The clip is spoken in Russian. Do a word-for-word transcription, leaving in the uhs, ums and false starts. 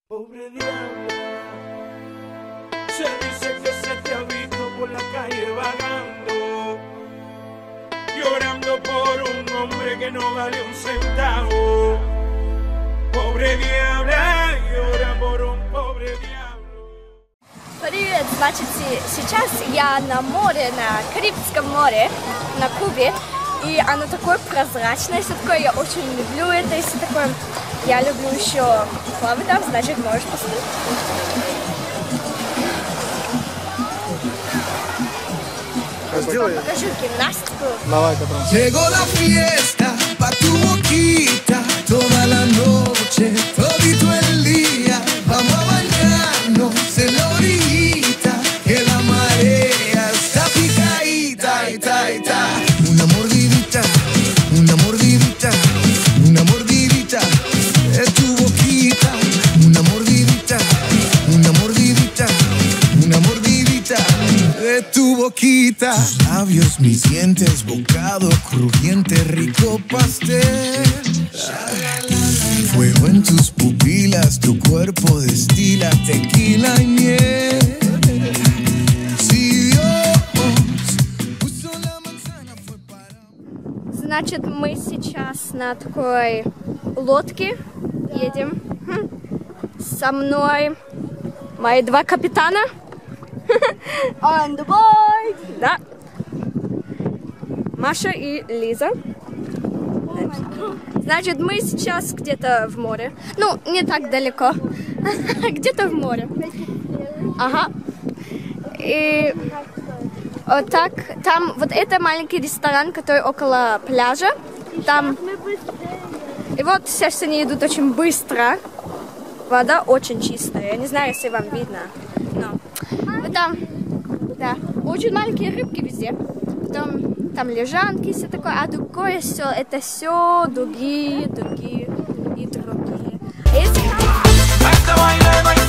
Pobre diablo, se dice que se te ha visto por la calle vagando, llorando por un hombre que no vale un centavo. Pobre diabla, llora por un pobre diablo. Привет, значит, сейчас я на море, на Карибском море, на Кубе, и оно такое прозрачное, все такое, я очень люблю это, и все такое. Я люблю еще плавать там, значит, можешь посмотреть. Покажу гимнастику. Давай, потом. Llegó la fiesta pa' tu boquita, toda la noche, todito el día, vamos a bañarnos en la orillita, que la marea está picadita, ita, ita. Una mordidita, una mordidita, una mordidita de tu boquita, una mordidita, una mordidita, una mordidita de tu boquita. Tus labios, mis dientes, bocado crujiente, rico pastel. Fuego en tus pupilas, tu cuerpo destila tequila y miel. Si Dios puso la manzana fue para... Значит, мы сейчас на такой лодке едем. Со мной мои два капитана. On the board. Да. Маша и Лиза. Значит, мы сейчас где-то в море. Ну, не так далеко. Где-то в море. Ага. И вот так, там, вот это маленький ресторан, который около пляжа. Там. И вот сейчас они идут очень быстро. Вода очень чистая. Я не знаю, если вам видно. Но. Вот там, да, очень маленькие рыбки везде. Потом там лежанки, все такое. А другое все, это все другие, другие и другие. Если...